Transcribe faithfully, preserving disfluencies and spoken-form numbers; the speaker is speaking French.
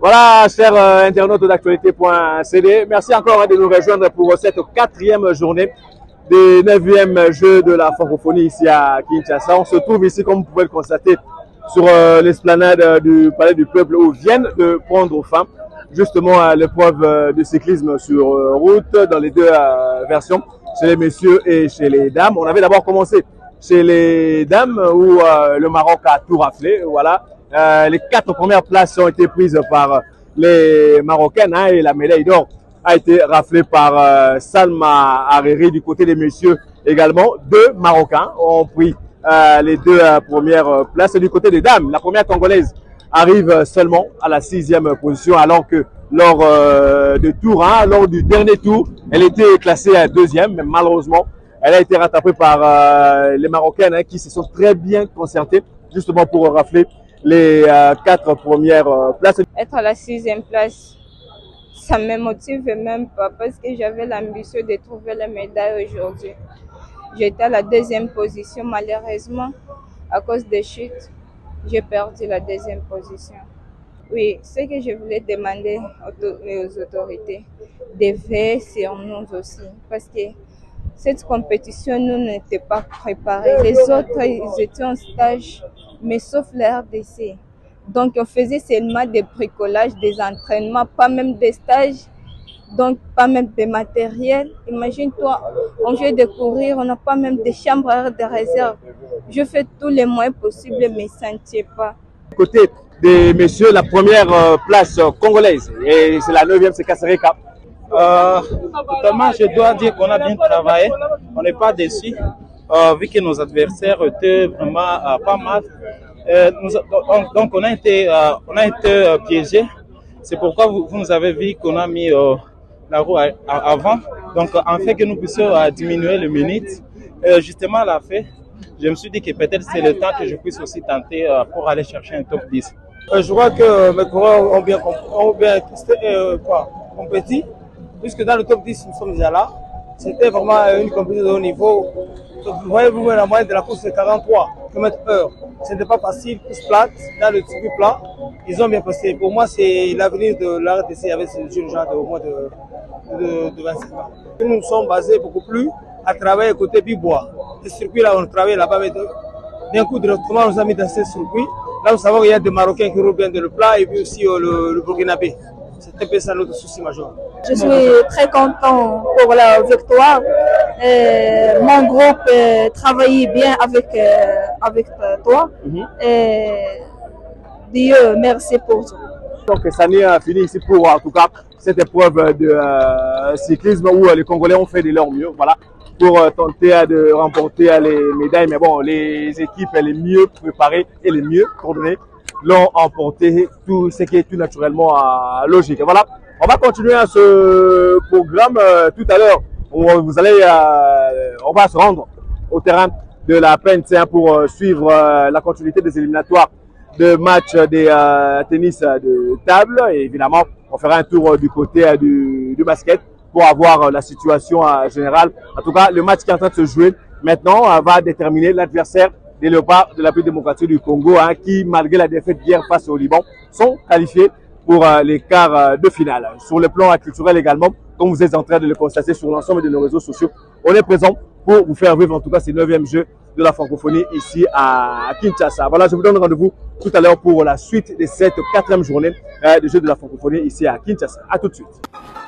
Voilà, chers euh, internautes d'actualité point c d, merci encore hein, de nous rejoindre pour cette quatrième journée des neuvièmes Jeux de la francophonie ici à Kinshasa. On se trouve ici, comme vous pouvez le constater, sur euh, l'esplanade euh, du Palais du Peuple où viennent de prendre fin justement à l'épreuve euh, de cyclisme sur euh, route dans les deux euh, versions, chez les messieurs et chez les dames. On avait d'abord commencé chez les dames où euh, le Maroc a tout raflé, voilà. Euh, les quatre premières places ont été prises par les Marocaines hein, et la médaille d'or a été raflée par euh, Salma Hariri du côté des messieurs également. Deux Marocains ont pris euh, les deux euh, premières places. Et du côté des dames, la première congolaise arrive seulement à la sixième position alors que lors euh, de tour, hein, lors du dernier tour, elle était classée à deuxième, mais malheureusement, elle a été rattrapée par euh, les Marocaines hein, qui se sont très bien concertées justement pour rafler les euh, quatre premières euh, places. Être à la sixième place, ça me motive même pas parce que j'avais l'ambition de trouver la médaille aujourd'hui. J'étais à la deuxième position, malheureusement, à cause des chutes, j'ai perdu la deuxième position. Oui, ce que je voulais demander aux autorités, de veiller sur nous aussi, parce que cette compétition, nous n'était pas préparés. Les autres, ils étaient en stage, mais sauf la R D C. Donc, on faisait seulement des bricolages, des entraînements, pas même des stages, donc pas même de matériel. Imagine-toi, on vient de courir, on n'a pas même de chambres de réserve. Je fais tous les moyens possibles, mais ça ne tient pas. Côté des messieurs, la première euh, place euh, congolaise, et c'est la neuvième, c'est Kasereka. Euh, totalement, je dois dire qu'on a bien travaillé, on n'est pas déçus, euh, vu que nos adversaires étaient vraiment euh, pas mal. Euh, nous, donc, donc on a été, euh, on a été euh, piégés. C'est pourquoi vous, vous nous avez vu qu'on a mis euh, la roue à, à, avant. Donc en fait que nous puissions euh, diminuer les minutes. Euh, justement à la fin, je me suis dit que peut-être c'est le temps que je puisse aussi tenter euh, pour aller chercher un top dix. Euh, je vois que mes coureurs ont bien, ont bien euh, quoi, compétit. Puisque dans le top dix, nous sommes déjà là. C'était vraiment une compétition de haut niveau. Vous voyez, vous, la moyenne de la course, c'est quarante-trois kilomètres heure. Ce n'était pas facile, course plate, dans le circuit plat. Ils ont bien passé. Pour moi, c'est l'avenir de l'A R D C avec ces jeunes gens de au moins de, de, de vingt-sept ans. Nous nous sommes basés beaucoup plus à travailler côté Bibois. Le circuit là, on travaille là-bas, mais d'un coup, directement, on nous a mis dans ce circuit. Là, nous savons qu'il y a des Marocains qui roulent bien de le plat et puis aussi euh, le, le Burkinabé. C'est un peu ça notre souci majeur. Je suis très content pour la victoire. Et mon groupe euh, travaillait bien avec, euh, avec toi. Mm-hmm. Et Dieu, merci pour tout. Donc, Sani a fini ici pour, en tout cas, cette épreuve de euh, cyclisme où euh, les Congolais ont fait de leur mieux, voilà, pour euh, tenter euh, de remporter euh, les médailles. Mais bon, les équipes les mieux préparées et les mieux coordonnées l'ont emporté, tout ce qui est tout naturellement euh, logique. Et voilà, on va continuer à ce programme euh, tout à l'heure. Vous allez, euh, on va se rendre au terrain de la P N C pour euh, suivre euh, la continuité des éliminatoires de matchs des euh, tennis de table. Et évidemment, on fera un tour euh, du côté euh, du, du basket pour avoir euh, la situation euh, générale. En tout cas, le match qui est en train de se jouer maintenant euh, va déterminer l'adversaire des Léopards de la République démocratique du Congo, hein, qui, malgré la défaite d'hier face au Liban, sont qualifiés pour euh, les quarts euh, de finale. Sur le plan culturel également, comme vous êtes en train de le constater sur l'ensemble de nos réseaux sociaux, on est présent pour vous faire vivre en tout cas ces neuvièmes Jeux de la francophonie ici à Kinshasa. Voilà, je vous donne rendez-vous tout à l'heure pour la suite de cette quatrième journée euh, des Jeux de la francophonie ici à Kinshasa. À tout de suite.